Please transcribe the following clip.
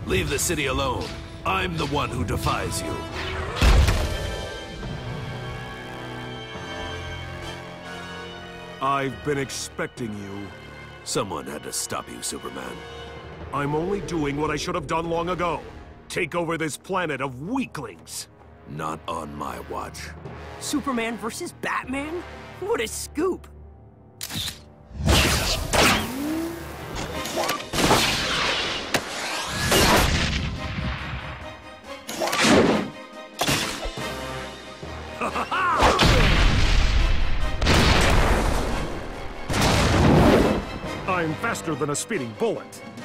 Leave the city alone. I'm the one who defies you. I've been expecting you. Someone had to stop you, Superman. I'm only doing what I should have done long ago. Take over this planet of weaklings. Not on my watch. Superman versus Batman? What a scoop! I'm faster than a speeding bullet.